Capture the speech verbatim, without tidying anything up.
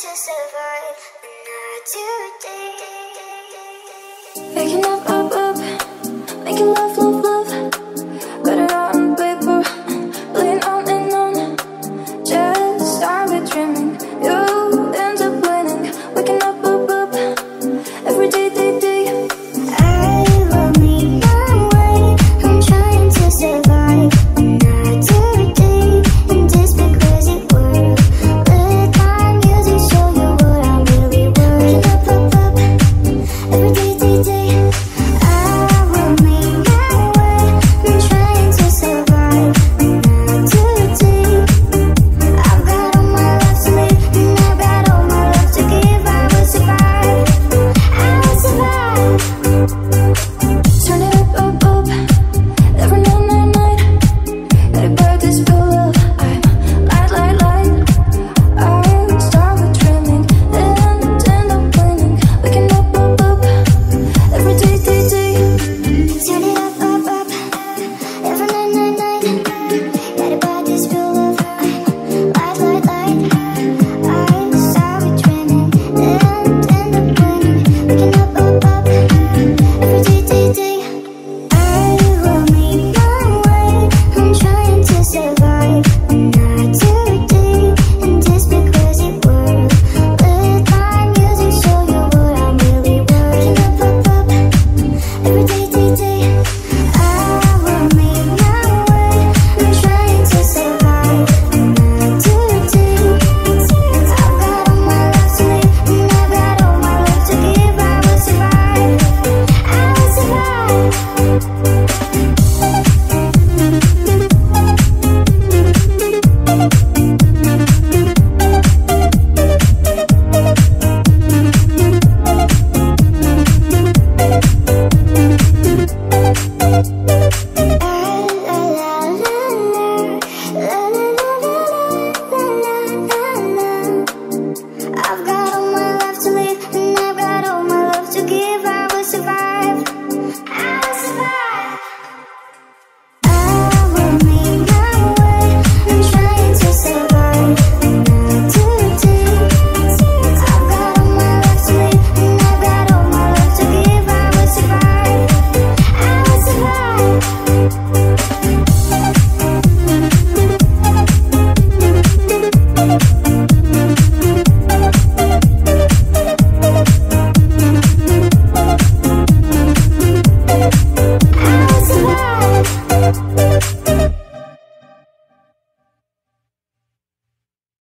to survive, but not today. Waking up, up, up, making love, love, love. Got it all on paper, playing on and on. Just started dreaming, you end up winning. Waking up, up, up, every day, day, day. I love me my way, I'm trying to survive.